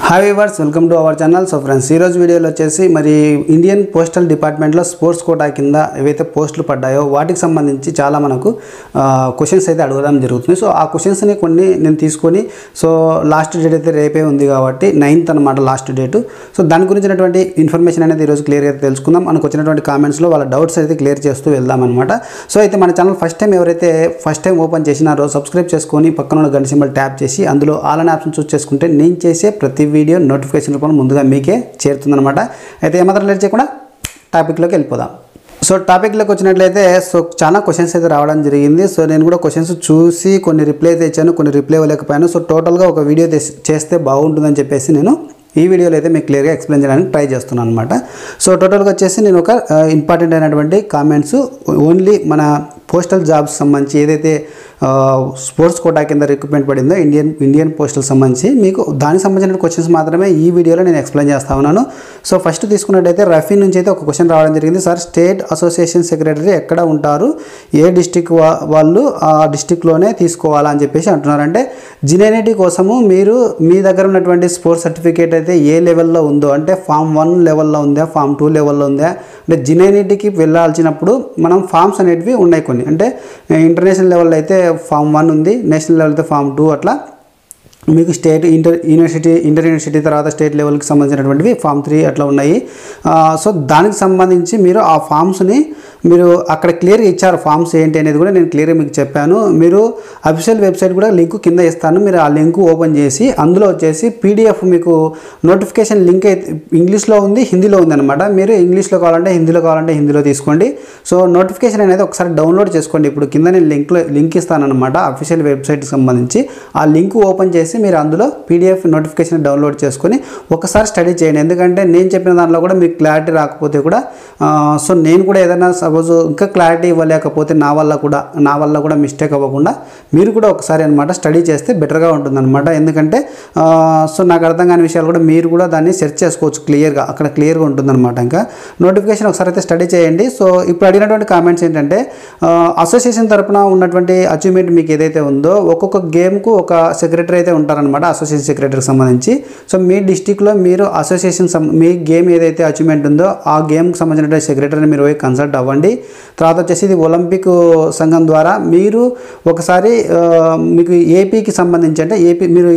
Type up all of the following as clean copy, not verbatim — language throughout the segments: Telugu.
Hi viewers, welcome to our channel. So friends, ఈరోజు వీడియోలో వచ్చేసి మరి ఇండియన్ పోస్టల్ డిపార్ట్మెంట్లో స్పోర్ట్స్ కోటా కింద ఏవైతే పోస్టులు పడ్డాయో వాటికి సంబంధించి చాలా మనకు క్వశ్చన్స్ అయితే అడగడం జరుగుతుంది. సో ఆ క్వశ్చన్స్ని కొన్ని నేను తీసుకొని లాస్ట్ డేట్ అయితే రేపే ఉంది కాబట్టి 9th అనమాట లాస్ట్ డేటు. సో దాని గురించినటువంటి ఇన్ఫర్మేషన్ అనేది ఈరోజు క్లియర్గా అయితే తెలుసుకుందాం. మనకు వచ్చినటువంటి కామెంట్స్లో వాళ్ళ డౌట్స్ అయితే క్లియర్ చేస్తూ వెళ్దాం అనమాట. సో అయితే మన ఛానల్ ఫస్ట్ టైం ఓపెన్ చేసినారో సబ్స్క్రైబ్ చేసుకొని పక్కన ఉన్న గంట సింబల్ ట్యాప్ చేసి అందులో ఆల్ అనే ఆప్షన్ చూస్ చేసుకుంటే నేను చేసే ప్రతి వీడియో నోటిఫికేషన్ రూపంలో ముందుగా మీకే చేరుతుందన్నమాట. అయితే ఏమాత్రం లేట్ చేయకుండా టాపిక్లోకి వెళ్ళిపోదాం. సో టాపిక్లోకి వచ్చినట్లయితే చాలా క్వశ్చన్స్ అయితే రావడం జరిగింది. సో నేను కూడా క్వశ్చన్స్ చూసి కొన్ని రిప్లై అయితే ఇచ్చాను, కొన్ని రిప్లై ఇవ్వలేకపోయాను. సో టోటల్గా ఒక వీడియో చేస్తే బాగుంటుందని చెప్పేసి నేను ఈ వీడియోలో అయితే మీకు క్లియర్గా ఎక్స్ప్లెయిన్ చేయడానికి ట్రై చేస్తున్నాను అనమాట. సో టోటల్గా వచ్చేసి నేను ఒక ఇంపార్టెంట్ అయినటువంటి కామెంట్స్ ఓన్లీ మన పోస్టల్ జాబ్స్ సంబంధించి ఏదైతే స్పోర్ట్స్ కోటా కింద రిక్రూట్మెంట్ పడిందో ఇండియన్ పోస్టల్ సంబంధించి మీకు దానికి సంబంధించిన క్వశ్చన్స్ మాత్రమే ఈ వీడియోలో నేను ఎక్స్ప్లెయిన్ చేస్తా ఉన్నాను. సో ఫస్ట్ తీసుకున్నట్టయితే రఫీ నుంచి అయితే ఒక క్వశ్చన్ రావడం జరిగింది. సార్, స్టేట్ అసోసియేషన్ సెక్రటరీ ఎక్కడ ఉంటారు, ఏ డిస్టిక్ వాళ్ళు ఆ డిస్టిక్లోనే తీసుకోవాలా అని చెప్పేసి అంటున్నారు. అంటే జినైనిటీ కోసము మీరు మీ దగ్గర ఉన్నటువంటి స్పోర్ట్స్ సర్టిఫికేట్ అయితే ఏ లెవెల్లో ఉందో, అంటే ఫామ్ 1 లెవెల్లో ఉందా, ఫామ్ 2 లెవెల్లో ఉందా, అంటే జినైనిటీకి వెళ్ళాల్సినప్పుడు మనం ఫామ్స్ అనేటివి ఉన్నాయి కొన్ని. అంటే ఇంటర్నేషనల్ లెవెల్లో అయితే ఫామ్ 1 ఉంది, నేషనల్ లెవెల్ అయితే ఫామ్ 2, అట్లా మీకు స్టేట్ ఇంటర్ యూనివర్సిటీ తర్వాత స్టేట్ లెవెల్కి సంబంధించినటువంటివి ఫామ్ 3 అట్లా ఉన్నాయి. సో దానికి సంబంధించి మీరు ఆ ఫామ్స్ని మీరు అక్కడ క్లియర్గా ఇచ్చారు. ఫామ్స్ ఏంటి అనేది కూడా నేను క్లియర్గా మీకు చెప్పాను. మీరు అఫీషియల్ వెబ్సైట్ కూడా లింక్ కింద ఇస్తాను. మీరు ఆ లింక్ ఓపెన్ చేసి అందులో వచ్చేసి పీడిఎఫ్ మీకు నోటిఫికేషన్ లింక్ అయితే ఇంగ్లీష్లో ఉంది, హిందీలో ఉంది అనమాట. మీరు ఇంగ్లీష్లో కావాలంటే హిందీలో తీసుకోండి. సో నోటిఫికేషన్ అనేది ఒకసారి డౌన్లోడ్ చేసుకోండి. ఇప్పుడు కింద నేను లింక్ ఇస్తానమాట అఫీషియల్ వెబ్సైట్కి సంబంధించి. ఆ లింక్ ఓపెన్ చేసి మీరు అందులో పీడిఎఫ్ నోటిఫికేషన్ డౌన్లోడ్ చేసుకొని ఒకసారి స్టడీ చేయండి. ఎందుకంటే నేను చెప్పిన దాంట్లో కూడా మీకు క్లారిటీ రాకపోతే కూడా సో నేను కూడా ఏదైనా సపోజ్ ఇంకా క్లారిటీ ఇవ్వలేకపోతే నా వల్ల కూడా మిస్టేక్ అవ్వకుండా మీరు కూడా ఒకసారి అనమాట స్టడీ చేస్తే బెటర్గా ఉంటుందన్నమాట. ఎందుకంటే సో నాకు అర్థం కాని విషయాలు కూడా మీరు కూడా దాన్ని సెర్చ్ చేసుకోవచ్చు క్లియర్గా, అక్కడ క్లియర్గా ఉంటుందన్నమాట. ఇంకా నోటిఫికేషన్ ఒకసారి అయితే స్టడీ చేయండి. సో ఇప్పుడు అడిగినటువంటి కామెంట్స్ ఏంటంటే అసోసియేషన్ తరపున ఉన్నటువంటి అచీవ్మెంట్ మీకు ఏదైతే ఉందో ఒక్కొక్క గేమ్కు ఒక సెక్రటరీ అయితే ఉంటారనమాట, అసోసియేషన్ సెక్రటరీకి సంబంధించి. సో మీ డిస్టిక్లో మీరు అసోసియేషన్ మీ గేమ్ ఏదైతే అచీవ్మెంట్ ఉందో ఆ గేమ్కి సంబంధించిన సెక్రటరీని మీరు పోయి కన్సల్ట్ అవ్వండి. తర్వాత వచ్చేసి ఇది ఒలింపిక్ సంఘం ద్వారా మీరు ఒకసారి మీకు ఏపీకి సంబంధించి, అంటే మీరు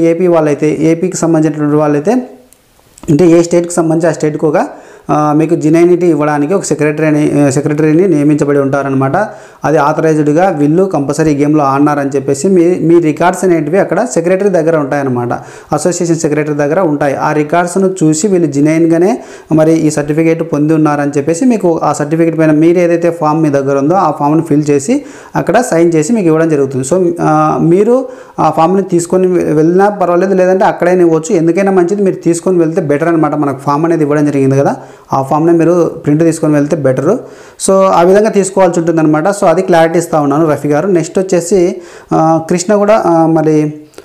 ఏపీకి సంబంధించినటువంటి వాళ్ళైతే అంటే ఏ స్టేట్కి సంబంధించి ఆ స్టేట్కి ఒక మీకు జినైనిటీ ఇవ్వడానికి ఒక సెక్రటరీని నియమించబడి ఉంటారనమాట. అది ఆథరైజ్డ్గా వీళ్ళు కంపల్సరీ గేమ్లో ఆడినారని చెప్పేసి మీ రికార్డ్స్ అనేటివి అక్కడ సెక్రటరీ దగ్గర ఉంటాయన్నమాట, అసోసియేషన్ సెక్రటరీ దగ్గర ఉంటాయి. ఆ రికార్డ్స్ను చూసి వీళ్ళు జినైన్గానే మరి ఈ సర్టిఫికేట్ పొంది ఉన్నారని చెప్పేసి మీకు ఆ సర్టిఫికేట్ పైన మీరు ఏదైతే ఫామ్ మీ దగ్గర ఉందో ఆ ఫామ్ని ఫిల్ చేసి అక్కడ సైన్ చేసి మీకు ఇవ్వడం జరుగుతుంది. సో మీరు ఆ ఫామ్ని తీసుకొని వెళ్ళినా పర్వాలేదు, లేదంటే అక్కడైనా ఇవ్వచ్చు. ఎందుకైనా మంచిది మీరు తీసుకొని వెళ్తే బెటర్ అనమాట. మనకు ఫామ్ అనేది ఇవ్వడం జరిగింది కదా, ఆ ఫామ్ని మీరు ప్రింట్ తీసుకొని వెళ్తే బెటరు. సో ఆ విధంగా తీసుకోవాల్సి ఉంటుందన్నమాట. సో అది క్లారిటీ ఇస్తూ ఉన్నాను రఫీ గారు. నెక్స్ట్ వచ్చేసి కృష్ణ కూడా మరి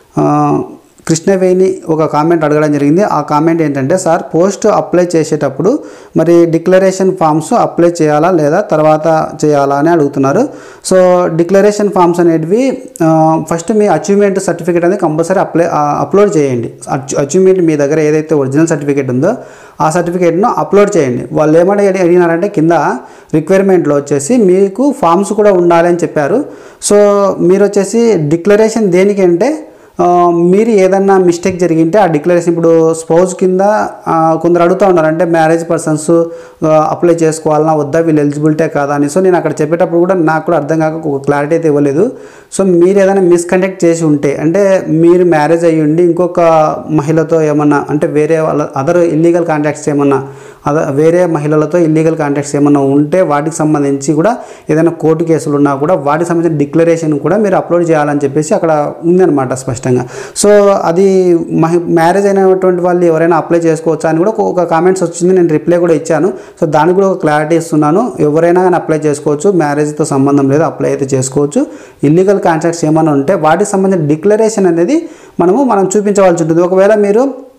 కృష్ణవేణి ఒక కామెంట్ అడగడం జరిగింది. ఆ కామెంట్ ఏంటంటే, సార్ పోస్ట్ అప్లై చేసేటప్పుడు మరి డిక్లరేషన్ ఫామ్స్ అప్లై చేయాలా లేదా తర్వాత చేయాలా అని అడుగుతున్నారు. సో డిక్లరేషన్ ఫామ్స్ అనేటివి ఫస్ట్ మీ అచీవ్మెంట్ సర్టిఫికేట్ అనేది కంపల్సరీ అప్లోడ్ చేయండి. అచీవ్మెంట్ మీ దగ్గర ఏదైతే ఒరిజినల్ సర్టిఫికేట్ ఉందో ఆ సర్టిఫికేట్ను అప్లోడ్ చేయండి. వాళ్ళు ఏమని అడిగినారంటే కింద రిక్వైర్మెంట్లో వచ్చేసి మీకు ఫామ్స్ కూడా ఉండాలి అని చెప్పారు. సో మీరు వచ్చేసి డిక్లరేషన్ దేనికంటే మీరు ఏదన్నా మిస్టేక్ జరిగింటే ఆ డిక్లరేషన్, ఇప్పుడు స్పౌజ్ కింద కొందరు అడుగుతూ ఉన్నారు, అంటే మ్యారేజ్ పర్సన్స్ అప్లై చేసుకోవాలన్నా వద్దా, వీళ్ళు ఎలిజిబిలిటీ కాదా అని. సో నేను అక్కడ చెప్పేటప్పుడు కూడా నాకు కూడా అర్థం కాక ఒక క్లారిటీ అయితే ఇవ్వలేదు. సో మీరు ఏదైనా మిస్కండక్ట్ చేసి ఉంటే, అంటే మీరు మ్యారేజ్ అయ్యి ఉండి ఇంకొక మహిళతో ఏమన్నా, అంటే వేరే వాళ్ళ అదర్ ఇల్లీగల్ కాంటాక్ట్స్ ఏమన్నా వేరే మహిళలతో ఇల్లీగల్ కాంటాక్ట్స్ ఏమన్నా ఉంటే వాటికి సంబంధించి కూడా ఏదైనా కోర్టు కేసులు ఉన్నా కూడా వాటికి సంబంధించిన డిక్లరేషన్ కూడా మీరు అప్లోడ్ చేయాలని చెప్పేసి అక్కడ ఉందన్నమాట స్పష్టంగా. సో అది మ్యారేజ్ అయినటువంటి వాళ్ళు ఎవరైనా అప్లై చేసుకోవచ్చా అని కూడా ఒక కామెంట్స్ వచ్చింది, నేను రిప్లై కూడా ఇచ్చాను. సో దానికి కూడా ఒక క్లారిటీ ఇస్తున్నాను. ఎవరైనా కానీ అప్లై చేసుకోవచ్చు, మ్యారేజ్తో సంబంధం లేదు, అప్లై అయితే చేసుకోవచ్చు. ఇల్లీగల్ కాంటాక్ట్స్ ఏమైనా ఉంటే వాటికి సంబంధించిన డిక్లరేషన్ అనేది మనం చూపించవలసి ఉంటుంది. ఒకవేళ మీరు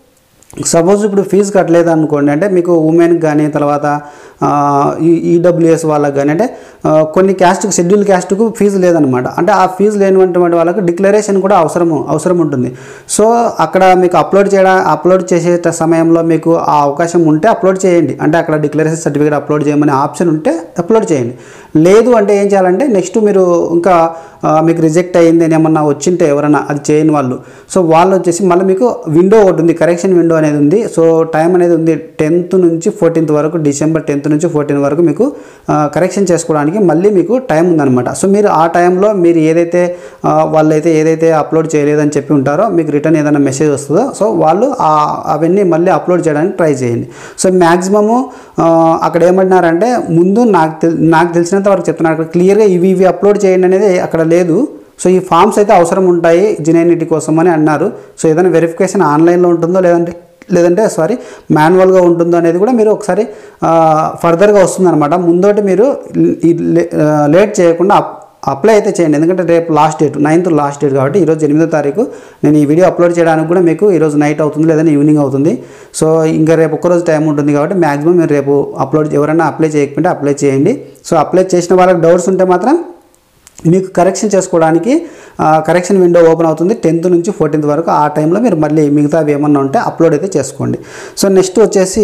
సపోజ్ ఇప్పుడు ఫీజు కట్టలేదు అనుకోండి, అంటే మీకు ఉమెన్కి కానీ తర్వాత ఈడబ్ల్యూఎస్ వాళ్ళకి కానీ, అంటే కొన్ని క్యాస్ట్కి షెడ్యూల్ క్యాస్ట్కు ఫీజు లేదనమాట. అంటే ఆ ఫీజు లేనివంటి వాళ్ళకి డిక్లరేషన్ కూడా అవసరం ఉంటుంది. సో అక్కడ మీకు అప్లోడ్ చేసే సమయంలో మీకు ఆ అవకాశం ఉంటే అప్లోడ్ చేయండి. అంటే అక్కడ డిక్లరేషన్ సర్టిఫికేట్ అప్లోడ్ చేయమని ఆప్షన్ ఉంటే అప్లోడ్ చేయండి. లేదు అంటే ఏం చేయాలంటే నెక్స్ట్ మీరు ఇంకా మీకు రిజెక్ట్ అయ్యింది అని ఏమన్నా వచ్చింటే ఎవరైనా అది చేయని వాళ్ళు, సో వాళ్ళు వచ్చేసి మళ్ళీ మీకు విండో ఒకటి ఉంది, కరెక్షన్ విండో అనేది ఉంది. సో టైం అనేది ఉంది 10th నుంచి 14th వరకు, డిసెంబర్ 10th నుంచి 14 వరకు మీకు కరెక్షన్ చేసుకోవడానికి మళ్ళీ మీకు టైం ఉందన్నమాట. సో మీరు ఆ టైంలో మీరు వాళ్ళైతే ఏదైతే అప్లోడ్ చేయలేదని చెప్పి ఉంటారో మీకు రిటర్న్ ఏదైనా మెసేజ్ వస్తుందో, సో వాళ్ళు అవన్నీ మళ్ళీ అప్లోడ్ చేయడానికి ట్రై చేయండి. సో మ్యాక్సిమము అక్కడ ఏమంటున్నారంటే ముందు నాకు తెలిసినంత వరకు చెప్తున్నారు, అక్కడ క్లియర్గా ఇవి అప్లోడ్ చేయండి అనేది అక్కడ లేదు. సో ఈ ఫామ్స్ అయితే అవసరం ఉంటాయి జెన్యూనిటీ కోసం అని అన్నారు. సో ఏదైనా వెరిఫికేషన్ ఆన్లైన్లో ఉంటుందో లేదంటే మాన్యువల్గా ఉంటుందో అనేది కూడా మీరు ఒకసారి ఫర్దర్గా వస్తుందన్నమాట. ముందోటి మీరు లేట్ చేయకుండా అప్లై అయితే చేయండి. ఎందుకంటే రేపు last date 9th last date కాబట్టి ఈరోజు 8వ తారీఖు నేను ఈ వీడియో అప్లోడ్ చేయడానికి కూడా మీకు ఈరోజు నైట్ అవుతుంది లేదంటే ఈవినింగ్ అవుతుంది. సో ఇంకా రేపు ఒక్కరోజు టైం ఉంటుంది కాబట్టి మ్యాక్సిమం మీరు రేపు ఎవరైనా అప్లై చేయకపోతే అప్లై చేయండి. సో అప్లై చేసిన వాళ్ళకి డౌట్స్ ఉంటే మాత్రం మీకు కరెక్షన్ చేసుకోవడానికి కరెక్షన్ విండో ఓపెన్ అవుతుంది 10th నుంచి 14th వరకు. ఆ టైంలో మీరు మళ్ళీ మిగతావి ఏమన్నా ఉంటే అప్లోడ్ అయితే చేసుకోండి. సో నెక్స్ట్ వచ్చేసి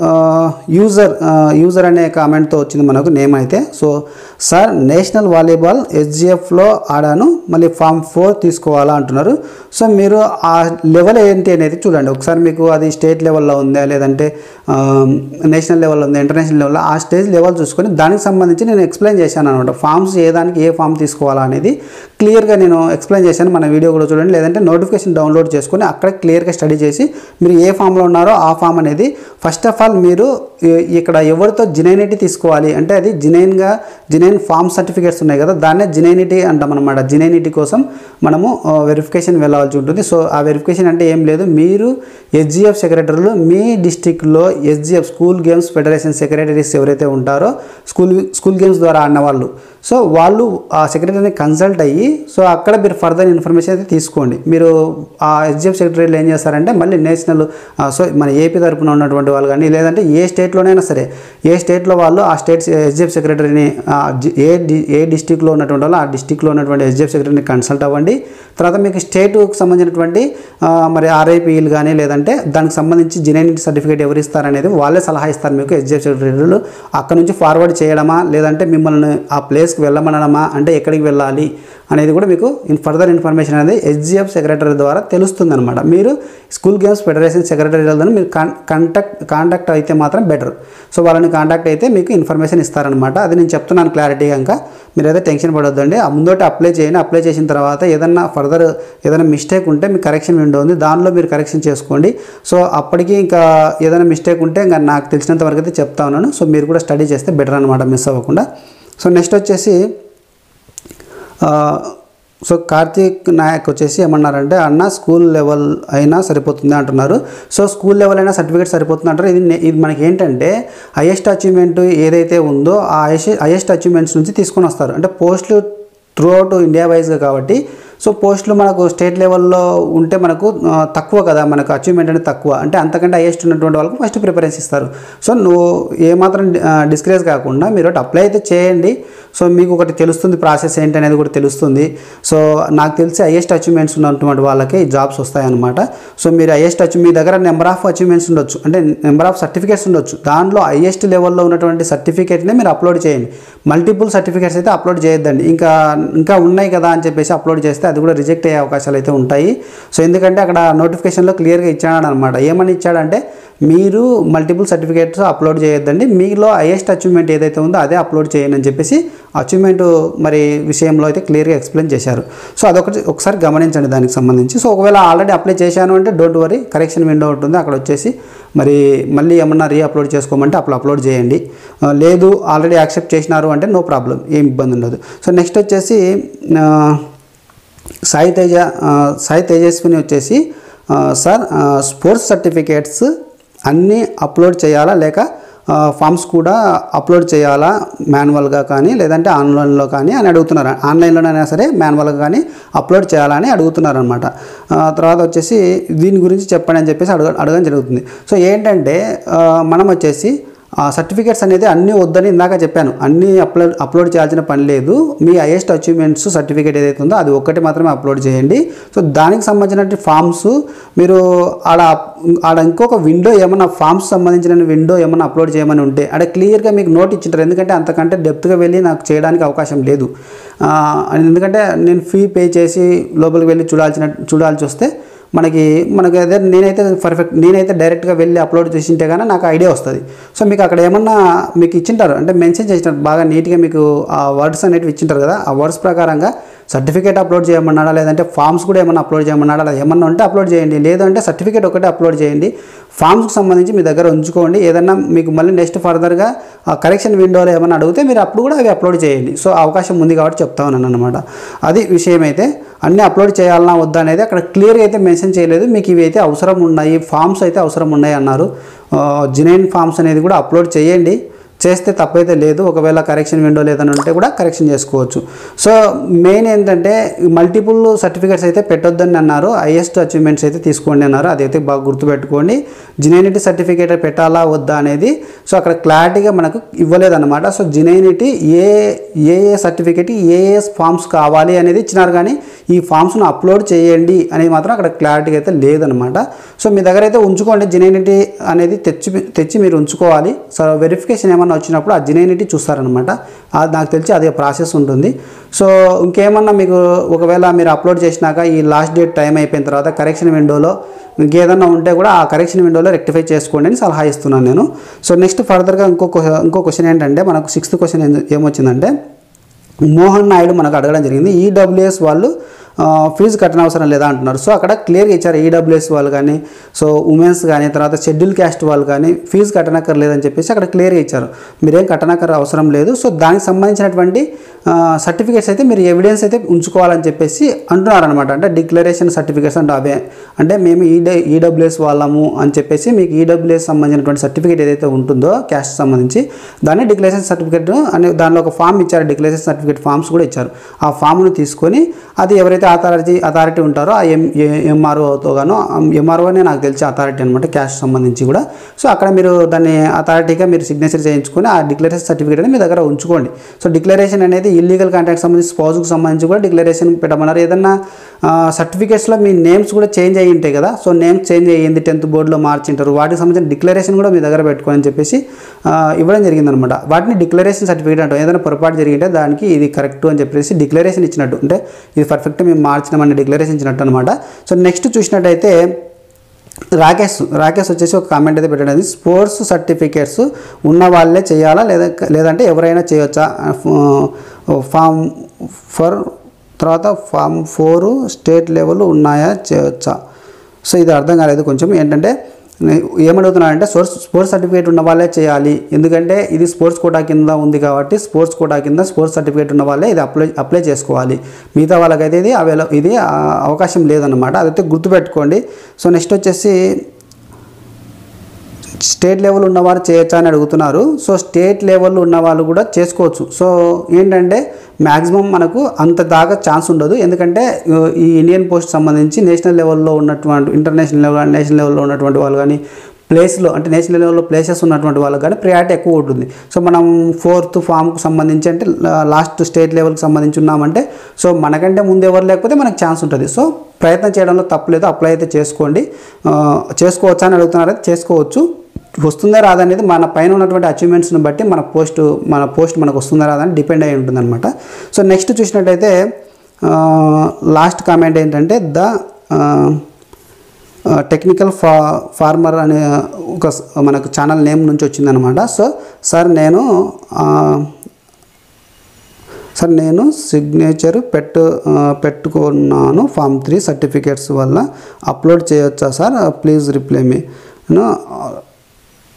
యూజర్ అనే కామెంట్తో వచ్చింది మనకు నేమ్ అయితే. సో సార్ నేషనల్ వాలీబాల్ SGFలో ఆడాను, మళ్ళీ ఫామ్ 4 తీసుకోవాలా అంటున్నారు. సో మీరు ఆ లెవెల్ ఏంటి అనేది చూడండి ఒకసారి. మీకు అది స్టేట్ లెవెల్లో ఉందా లేదంటే నేషనల్ లెవెల్లో ఉందా ఇంటర్నేషనల్ లెవెల్లో, ఆ స్టేజ్ లెవెల్ చూసుకొని దానికి సంబంధించి నేను ఎక్స్ప్లెయిన్ చేశాను అనమాట. ఫామ్స్ ఏ ఫామ్ తీసుకోవాలా అనేది క్లియర్గా నేను ఎక్స్ప్లెయిన్ చేశాను. మన వీడియో కూడా చూడండి, లేదంటే నోటిఫికేషన్ డౌన్లోడ్ చేసుకొని అక్కడ క్లియర్గా స్టడీ చేసి మీరు ఏ ఫామ్లో ఉన్నారో ఆ ఫామ్ అనేది ఫస్ట్ ఆఫ్ ఆల్ మీరు ఇక్కడ ఎవరితో జినైనిటీ తీసుకోవాలి అంటే అది జినైన్ ఫామ్ సర్టిఫికేట్స్ ఉన్నాయి కదా, దాన్నే జినైనిటీ అంటాం అనమాట. జినైనిటీ కోసం మనము వెరిఫికేషన్ వెళ్ళాల్సి ఉంటుంది. సో ఆ వెరిఫికేషన్ అంటే ఏం లేదు, మీరు SGF సెక్రటరీలు మీ డిస్టిక్లో SGF school games federation secretaries ఎవరైతే ఉంటారో స్కూల్ గేమ్స్ ద్వారా ఆడినవాళ్ళు, సో వాళ్ళు ఆ సెక్రటరీని కన్సల్ట్ అయ్యి సో అక్కడ మీరు ఫర్దర్ ఇన్ఫర్మేషన్ అయితే తీసుకోండి. మీరు ఆ SGF సెక్రటరీలు ఏం చేస్తారంటే మళ్ళీ నేషనల్ సో మన ఏపీ తరఫున ఉన్నటువంటి వాళ్ళు కానీ లేదంటే ఏ స్టేట్లోనైనా సరే, ఏ స్టేట్లో వాళ్ళు ఆ స్టేట్ SGF సెక్రటరీని ఏ డిస్టిక్లో ఉన్నటువంటి వాళ్ళు ఆ డిస్టిక్లో ఉన్నటువంటి SGF సెక్రటరీని కన్సల్ట్ అవ్వండి. తర్వాత మీకు స్టేట్కి సంబంధించినటువంటి మరి RIPలు కానీ లేదంటే దానికి సంబంధించి జినైనిటీ సర్టిఫికేట్ ఎవరు ఇస్తారనేది వాళ్ళే సలహా ఇస్తారు మీకు. SGF సెక్రటరీలు అక్కడ నుంచి ఫార్వర్డ్ చేయడమా లేదంటే మిమ్మల్ని ఆ ప్లేస్కి వెళ్ళమనడమా అంటే ఎక్కడికి వెళ్ళాలి అనేది కూడా మీకు ఫర్దర్ ఇన్ఫర్మేషన్ అనేది SGF సెక్రటరీ ద్వారా తెలుస్తుంది అనమాట. మీరు స్కూల్ గేమ్స్ ఫెడరేషన్ సెక్రటరీలను మీరు కాంటాక్ట్ అయితే మాత్రం బెటర్. సో వాళ్ళని కాంటాక్ట్ అయితే మీకు ఇన్ఫర్మేషన్ ఇస్తారనమాట. అది నేను చెప్తున్నాను క్లారిటీగా. ఇంకా మీరైతే టెన్షన్ పడొద్దండి. ముందోటి అప్లై చేయండి. అప్లై చేసిన తర్వాత ఏదైనా మిస్టేక్ ఉంటే మీకు కరెక్షన్ విండో ఉంది, దానిలో మీరు కరెక్షన్ చేసుకోండి. సో అప్పటికి ఇంకా ఏదైనా మిస్టేక్ ఉంటే ఇంకా నాకు తెలిసినంత వరకు అయితే చెప్తా ఉన్నాను. సో మీరు కూడా స్టడీ చేస్తే బెటర్ అనమాట, మిస్ అవ్వకుండా. సో నెక్స్ట్ వచ్చేసి సో కార్తీక్ నాయక్ వచ్చేసి ఏమన్నారంటే అన్న స్కూల్ లెవెల్ అయినా సరిపోతుంది అంటున్నారు. సో స్కూల్ లెవెల్ అయినా సర్టిఫికేట్ సరిపోతుంది అంటారు. ఇది మనకి ఏంటంటే హైయెస్ట్ అచీవ్మెంట్ ఏదైతే ఉందో ఆ హైయెస్ట్ అచీవ్మెంట్స్ నుంచి తీసుకొని వస్తారు. అంటే పోస్టులు త్రూఅవుట్ ఇండియా వైజ్గా కాబట్టి సో పోస్టులు మనకు స్టేట్ లెవెల్లో ఉంటే మనకు తక్కువ కదా, మనకు అచీవ్మెంట్ అనేది తక్కువ. అంటే అంతకంటే హైయెస్ట్ ఉన్నటువంటి వాళ్ళకు ఫస్ట్ ప్రిఫరెన్స్ ఇస్తారు. సో నువ్వు ఏమాత్రం డిస్కరేజ్ కాకుండా మీరు అప్లై అయితే చేయండి. సో మీకు ఒకటి తెలుస్తుంది ప్రాసెస్ ఏంటి అనేది కూడా తెలుస్తుంది. సో నాకు తెలిసి హైయెస్ట్ అచీవ్మెంట్స్ ఉన్నటువంటి వాళ్ళకి జాబ్స్ వస్తాయన్నమాట. సో మీరు మీ దగ్గర నెంబర్ ఆఫ్ అచీవ్మెంట్స్ ఉండొచ్చు, అంటే నెంబర్ ఆఫ్ సర్టిఫికేట్స్ ఉండొచ్చు. దానిలో హైయెస్ట్ లెవెల్లో ఉన్నటువంటి సర్టిఫికేట్నే మీరు అప్లోడ్ చేయండి. మల్టిపుల్ సర్టిఫికేట్స్ అయితే అప్లోడ్ చేయొద్దండి. ఇంకా ఉన్నాయి కదా అని చెప్పేసి అప్లోడ్ చేస్తే అది కూడా రిజెక్ట్ అయ్యే అవకాశాలు అయితే ఉంటాయి. సో ఎందుకంటే అక్కడ నోటిఫికేషన్లో క్లియర్గా ఇచ్చాడు అనమాట. ఏమని ఇచ్చాడంటే మీరు మల్టిపుల్ సర్టిఫికేట్స్ అప్లోడ్ చేయొద్దండి, మీలో హైయెస్ట్ అచీవ్మెంట్ ఏదైతే ఉందో అదే అప్లోడ్ చేయండి అని చెప్పేసి అచీవ్మెంట్ మరి విషయంలో అయితే క్లియర్గా ఎక్స్ప్లెయిన్ చేశారు. సో ఒకసారి గమనించండి దానికి సంబంధించి. సో ఒకవేళ ఆల్రెడీ అప్లై చేశాను అంటే డోంట్ వరీ, కరెక్షన్ విండో ఉంటుంది అక్కడ వచ్చేసి మళ్ళీ ఏమన్నా అప్లోడ్ చేసుకోమంటే అప్లోడ్ చేయండి. లేదు ఆల్రెడీ యాక్సెప్ట్ చేసినారు అంటే నో ప్రాబ్లం, ఏం ఇబ్బంది ఉండదు. సో నెక్స్ట్ వచ్చేసి సాయి తేజస్విని వచ్చేసి సార్ స్పోర్ట్స్ సర్టిఫికేట్స్ అన్నీ అప్లోడ్ చేయాలా లేక ఫామ్స్ కూడా అప్లోడ్ చేయాలా మాన్యువల్గా కానీ లేదంటే ఆన్లైన్లో కానీ అని అడుగుతున్నారు. ఆన్లైన్లోనైనా సరే మాన్యువల్గా కానీ అప్లోడ్ చేయాలని అడుగుతున్నారు అనమాట. తర్వాత వచ్చేసి దీని గురించి చెప్పండి అని చెప్పేసి అడగడం జరుగుతుంది. సో ఏంటంటే మనం వచ్చేసి సర్టిఫికేట్స్ అనేది అన్నీ వద్దని ఇందాక చెప్పాను. అన్నీ అప్లోడ్ చేయాల్సిన పని లేదు. మీ హైయెస్ట్ అచీవ్మెంట్స్ సర్టిఫికేట్ ఏదైతే ఉందో అది ఒక్కటి మాత్రమే అప్లోడ్ చేయండి. సో దానికి సంబంధించిన ఫామ్స్ మీరు ఆడ ఇంకొక విండో ఏమన్నా ఫామ్స్ సంబంధించిన విండో ఏమన్నా అప్లోడ్ చేయమని ఉంటే అక్కడ క్లియర్గా మీకు నోట్ ఇచ్చింటారు. ఎందుకంటే అంతకంటే డెప్త్గా వెళ్ళి నాకు చేయడానికి అవకాశం లేదు. ఎందుకంటే నేను ఫీ పే చేసి లోపలికి వెళ్ళి చూడాల్సి వస్తే మనకి అదే నేనైతే డైరెక్ట్గా వెళ్ళి అప్లోడ్ చేసింటే కానీ నాకు ఐడియా వస్తుంది. సో మీకు అక్కడ ఏమన్నా మీకు ఇచ్చింటారు అంటే మెన్షన్ చేసినారు బాగా నీట్గా మీకు ఆ వర్డ్స్ అనేవి ఇచ్చింటారు కదా. ఆ వర్డ్స్ ప్రకారంగా సర్టిఫికేట్ అప్లోడ్ చేయమన్నాడా లేదంటే ఫామ్స్ కూడా ఏమన్నా అప్లోడ్ చేయమన్నాడా, అలా ఏమన్నా ఉంటే అప్లోడ్ చేయండి. లేదంటే సర్టిఫికేట్ ఒకటే అప్లోడ్ చేయండి. ఫామ్స్కి సంబంధించి మీ దగ్గర ఉంచుకోండి. ఏదన్నా మీకు మళ్ళీ నెక్స్ట్ ఫర్దర్గా కరెక్షన్ విండోలో ఏమన్నా అడిగితే మీరు అప్పుడు కూడా అవి అప్లోడ్ చేయండి. సో అవకాశం ఉంది కాబట్టి చెప్తా ఉన్నాను అనమాట. అది విషయం. అయితే అన్నీ అప్లోడ్ చేయాలన్నా వద్దా అనేది అక్కడ క్లియర్గా అయితే మెన్షన్ చేయలేదు. మీకు ఇవి అయితే అవసరం ఉన్నాయి, ఫామ్స్ అయితే అవసరం ఉన్నాయి అన్నారు. జెన్యూన్ ఫామ్స్ అనేది కూడా అప్లోడ్ చేయండి. చేస్తే తప్పైతే లేదు. ఒకవేళ కరెక్షన్ విండో లేదని ఉంటే కూడా కరెక్షన్ చేసుకోవచ్చు. సో మెయిన్ ఏంటంటే మల్టిపుల్ సర్టిఫికేట్స్ అయితే పెట్టొద్దని అన్నారు. హైయెస్ట్ అచీవ్మెంట్స్ అయితే తీసుకోండి అన్నారు. అదైతే బాగా గుర్తుపెట్టుకోండి. జెన్యూనిటీ సర్టిఫికేట్ పెట్టాలా వద్దా అనేది సో అక్కడ క్లారిటీగా మనకు ఇవ్వలేదన్నమాట. సో జెన్యూనిటీ ఏ సర్టిఫికేట్ ఏ ఫామ్స్ కావాలి అనేది ఇచ్చినారు, కానీ ఈ ఫామ్స్ను అప్లోడ్ చేయండి అనేది మాత్రం అక్కడ క్లారిటీగా అయితే లేదనమాట. సో మీ దగ్గర అయితే ఉంచుకోండి. జెన్యూనిటీ అనేది తెచ్చి మీరు ఉంచుకోవాలి. సో వెరిఫికేషన్ ఏమన్నా వచ్చినప్పుడు ఆ జెన్యూనిటీ చూస్తారనమాట. అది నాకు తెలిసి అదే ప్రాసెస్ ఉంటుంది. సో ఇంకేమన్నా మీకు ఒకవేళ మీరు అప్లోడ్ చేసినాక ఈ లాస్ట్ డేట్ టైం అయిపోయిన తర్వాత కరెక్షన్ విండోలో ఇంకేదన్నా ఉంటే కూడా ఆ కరెక్షన్ విండోలో రెక్టిఫై చేసుకోండి అని సలహా ఇస్తున్నాను నేను. సో నెక్స్ట్ ఫర్దర్గా ఇంకో క్వశ్చన్ ఏంటంటే మనకు 6th క్వశ్చన్ ఏమొచ్చిందంటే మోహన్ నాయుడు మనకు అడగడం జరిగింది. ఈడబ్ల్యూఎస్ వాళ్ళు ఫీజు కట్టనవసరం లేదా అంటున్నారు. సో అక్కడ క్లియర్గా ఇచ్చారు. ఈడబ్ల్యూఎస్ వాళ్ళు కానీ సో ఉమెన్స్ కానీ తర్వాత షెడ్యూల్ క్యాస్ట్ వాళ్ళు కానీ ఫీజు కట్టనక్కర్లేదని చెప్పేసి అక్కడ క్లియర్గా ఇచ్చారు. మీరేం కట్టనక్కర అవసరం లేదు. సో దానికి సంబంధించినటువంటి సర్టిఫికేట్స్ అయితే మీరు ఎవిడెన్స్ అయితే ఉంచుకోవాలని చెప్పేసి అంటున్నారనమాట. అంటే డిక్లరేషన్ సర్టిఫికేట్స్ అంటే అవే అంటే మేము ఈడబ్ల్యూఎస్ వాళ్ళము అని చెప్పేసి మీకు ఈడబ్ల్యూఎస్ సంబంధించినటువంటి సర్టిఫికేట్ ఏదైతే ఉంటుందో క్యాస్ట్ సంబంధించి దాన్ని డిక్లరేషన్ సర్టిఫికేట్ అని దానిలో ఒక ఫామ్ ఇచ్చారు. డిక్లరేషన్ సర్టిఫికేట్ ఫామ్స్ కూడా ఇచ్చారు. ఆ ఫామ్ను తీసుకొని అది ఎవరైతే అథారిటీ ఉంటారో ఆ ఎంఆర్ఓతో గాను ఎంఆర్ఓనే నాకు తెలిసి అథారిటీ అనమాట క్యాస్ట్ సంబంధించి కూడా. సో అక్కడ మీరు దాన్ని అథారిటీగా మీరు సిగ్నేచర్ చేయించుకొని ఆ డిక్లరేషన్ సర్టిఫికేట్ అనేది మీ దగ్గర ఉంచుకోండి. సో డిక్లరేషన్ అనేది ఇల్లీగల్ కాంటాక్ట్ సంబంధించి స్పౌజ్కి సంబంధించి కూడా డిక్లరేషన్ పెట్టమన్నారు. ఏదన్నా సర్టిఫికేట్స్లో మీ నేమ్స్ కూడా చేంజ్ అయ్యి ఉంటాయి కదా. సో నేమ్స్ చేంజ్ అయ్యింది 10th బోర్డులో మార్చింటారు. వాటికి సంబంధించిన డిక్లరేషన్ కూడా మీ దగ్గర పెట్టుకోని అని చెప్పేసి ఇవ్వడం జరిగిందనమాట. వాటిని డిక్లరేషన్ సర్టిఫికేట్ అంటాం. ఏదైనా పొరపాటు జరిగింటే దానికి ఇది కరెక్ట్ అని చెప్పేసి డిక్లరేషన్ ఇచ్చినట్టు, అంటే ఇది పర్ఫెక్ట్ మేము మార్చినామని డిక్లరేషన్ ఇచ్చినట్టు అనమాట. సో నెక్స్ట్ చూసినట్టయితే రాకేష్ వచ్చేసి ఒక కామెంట్ అయితే పెట్టడం, స్పోర్ట్స్ సర్టిఫికేట్స్ ఉన్న వాళ్ళే చేయాలా లేదంటే ఎవరైనా చేయొచ్చా, ఫామ్ 4 స్టేట్ లెవెల్ ఉన్నాయా చేయొచ్చా. సో ఇది అర్థం కాలేదు కొంచెం. ఏంటంటే ఏమడుగుతున్నారంటే స్పోర్ట్స్ సర్టిఫికేట్ ఉన్న వాళ్ళే చేయాలి. ఎందుకంటే ఇది స్పోర్ట్స్ కోటా కింద ఉంది కాబట్టి స్పోర్ట్స్ కోటా కింద స్పోర్ట్స్ సర్టిఫికేట్ ఉన్న వాళ్ళే ఇది అప్లై చేసుకోవాలి. మిగతా వాళ్ళకైతే ఇది అవకాశం లేదన్నమాట. అదైతే గుర్తుపెట్టుకోండి. సో నెక్స్ట్ వచ్చేసి స్టేట్ లెవెల్ ఉన్నవారు చేయొచ్చా అని అడుగుతున్నారు. సో స్టేట్ లెవెల్ ఉన్న వాళ్ళు కూడా చేసుకోవచ్చు. సో ఏంటంటే మ్యాక్సిమం మనకు అంత దాకా ఛాన్స్ ఉండదు. ఎందుకంటే ఈ ఇండియన్ పోస్ట్ సంబంధించి నేషనల్ లెవెల్లో ఉన్నటువంటి నేషనల్ లెవెల్లో ఉన్నటువంటి వాళ్ళు కానీ ప్లేస్లో అంటే నేషనల్ లెవెల్లో ప్లేసెస్ ఉన్నటువంటి వాళ్ళకి కానీ ప్రయారిటీ ఎక్కువ ఉంటుంది. సో మనం 4th ఫామ్కు సంబంధించి అంటే లాస్ట్ స్టేట్ లెవెల్కి సంబంధించి ఉన్నామంటే సో మనకంటే ముందు ఎవరు లేకపోతే మనకు ఛాన్స్ ఉంటుంది. సో ప్రయత్నం చేయడంలో తప్పలేదు. అప్లై అయితే చేసుకోండి. చేసుకోవచ్చా అని అడుగుతున్నారు. చేసుకోవచ్చు. వస్తుందా రాదనేది మన పైన ఉన్నటువంటి అచీవ్మెంట్స్ని బట్టి మన పోస్ట్ మనకు వస్తుందా రాదని డిపెండ్ అయి ఉంటుందన్నమాట. సో నెక్స్ట్ చూసినట్టయితే లాస్ట్ కామెంట్ ఏంటంటే టెక్నికల్ ఫార్మర్ అనే ఒక మనకు ఛానల్ నేమ్ నుంచి వచ్చిందనమాట. సో సార్ నేను సిగ్నేచర్ పెట్టుకున్నాను ఫామ్ 3 సర్టిఫికేట్స్ వల్ల అప్లోడ్ చేయొచ్చా sir, please reply me.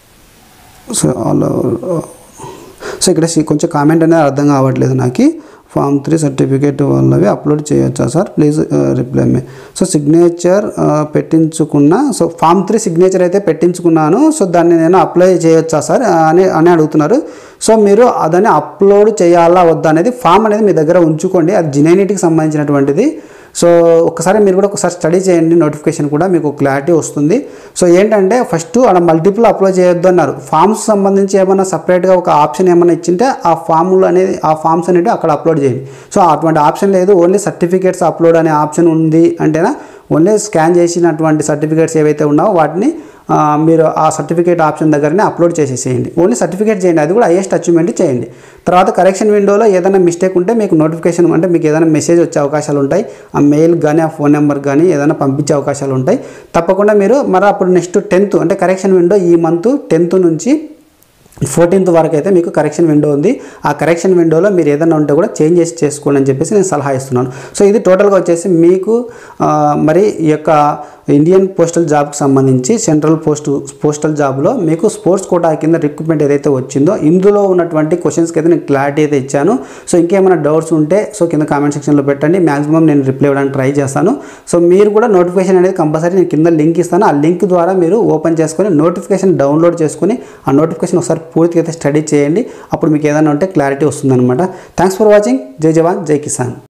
So ఇక్కడ కొంచెం కామెంట్ అనేది అర్థం కావట్లేదు నాకు. ఫామ్ 3 సర్టిఫికేట్ వాళ్ళవి అప్లోడ్ చేయొచ్చా sir, please reply me. So signature పెట్టించుకున్నా, సో ఫామ్ 3 సిగ్నేచర్ అయితే పెట్టించుకున్నాను, సో దాన్ని నేను అప్లై చేయొచ్చా సార్ అని అడుగుతున్నారు. సో మీరు దాన్ని అప్లోడ్ చేయాలా వద్దా అనేది ఫామ్ అనేది మీ దగ్గర ఉంచుకోండి, అది జెన్యూనిటీకి సంబంధించినటువంటిది. సో ఒకసారి మీరు కూడా ఒకసారి స్టడీ చేయండి, నోటిఫికేషన్ కూడా మీకు క్లారిటీ వస్తుంది. సో ఏంటంటే ఫస్ట్ అక్కడ మల్టిపుల్ అప్లోడ్ చేయొద్దు అన్నారు. ఫామ్స్ సంబంధించి ఏమైనా సపరేట్గా ఒక ఆప్షన్ ఏమైనా ఇచ్చింటే ఆ ఫామ్స్ అనేవి అక్కడ అప్లోడ్ చేయండి. సో అటువంటి ఆప్షన్ లేదు, ఓన్లీ సర్టిఫికేట్స్ అప్లోడ్ అనే ఆప్షన్ ఉంది అంటేనా ఓన్లీ స్కాన్ చేసినటువంటి సర్టిఫికేట్స్ ఏవైతే ఉన్నావో వాటిని మీరు ఆ సర్టిఫికేట్ ఆప్షన్ దగ్గరనే అప్లోడ్ చేసేసేయండి. ఓన్లీ సర్టిఫికేట్ చేయండి, అది కూడా హైయెస్ట్ అచీవ్మెంట్ చేయండి. తర్వాత కరెక్షన్ విండోలో ఏదైనా మిస్టేక్ ఉంటే మీకు నోటిఫికేషన్ అంటే మీకు ఏదైనా మెసేజ్ వచ్చే అవకాశాలు ఉంటాయి. ఆ మెయిల్ కానీ ఆ ఫోన్ నెంబర్ కానీ ఏదైనా పంపించే అవకాశాలు ఉంటాయి. తప్పకుండా మీరు మరి అప్పుడు నెక్స్ట్ 10th అంటే కరెక్షన్ విండో ఈ మంత్ 10th నుంచి 14th వరకు అయితే మీకు కరెక్షన్ విండో ఉంది. ఆ కరెక్షన్ విండోలో మీరు ఏదైనా ఉంటే కూడా చేంజెస్ చేసుకోండి అని చెప్పేసి నేను సలహా ఇస్తున్నాను. సో ఇది టోటల్గా వచ్చేసి మీకు మరి ఈ యొక్క ఇండియన్ పోస్టల్ జాబ్కి సంబంధించి సెంట్రల్ పోస్టల్ జాబ్లో మీకు స్పోర్ట్స్ కోటా కింద రిక్రూట్మెంట్ ఏదైతే వచ్చిందో ఇందులో ఉన్నటువంటి క్వశ్చన్స్కి అయితే నేను క్లారిటీ అయితే ఇచ్చాను. సో ఇంకేమైనా డౌట్స్ ఉంటే సో కింద కామెంట్ సెక్షన్లో పెట్టండి, మ్యాక్సిమం నేను రిప్లై ఇవ్వడానికి ట్రై చేస్తాను. సో మీరు కూడా నోటిఫికేషన్ అనేది కంపల్సరీ నేను కింద లింక్ ఇస్తాను, ఆ లింక్ ద్వారా మీరు ఓపెన్ చేసుకొని నోటిఫికేషన్ డౌన్లోడ్ చేసుకొని ఆ నోటిఫికేషన్ ఒకసారి పూర్తిగా అయితే స్టడీ చేయండి. అప్పుడు మీకు ఏదైనా ఉంటే క్లారిటీ వస్తుందన్నమాట. Thanks for watching. జై జవాన్ జై కిసాన్.